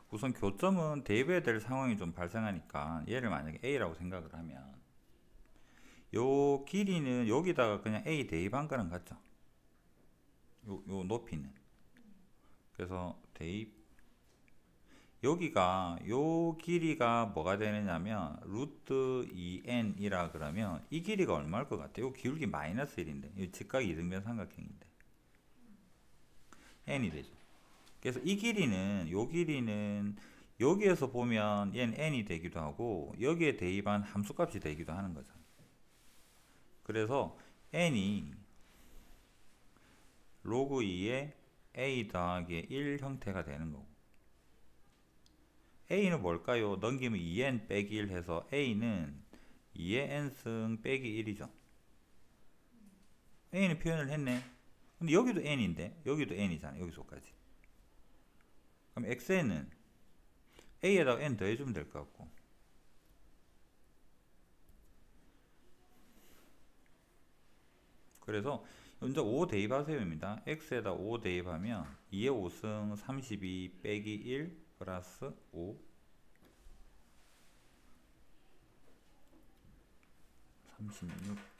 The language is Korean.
우선 교점은 대입해야 될 상황이 좀 발생하니까 얘를 만약에 A라고 생각을 하면 요 길이는 여기다가 그냥 A 대입한 거랑 같죠. 요 높이는. 그래서 대입 여기가 요 길이가 뭐가 되느냐면 루트 2n이라 그러면 이 길이가 얼마일 것 같아요? 요 기울기 마이너스 1인데 이 직각 이등변 삼각형인데 n이 되죠. 그래서 이 길이는 요 길이는 여기에서 보면 얘는 n이 되기도 하고 여기에 대입한 함수값이 되기도 하는 거죠. 그래서 n이 로그 2의 a 더하기 1 형태가 되는 거고 a는 뭘까요? 넘기면 2n 빼기 1 해서 a는 2의 n승 빼기 1이죠. a는 표현을 했네. 근데 여기도 n인데 여기도 n이잖아. 여기서까지. 그럼 xn은 a에다가 n 더해주면 될 것 같고 그래서 먼저 5 대입하세요입니다. x에다 5 대입하면 2의 5승 32 빼기 1 플러스 5 36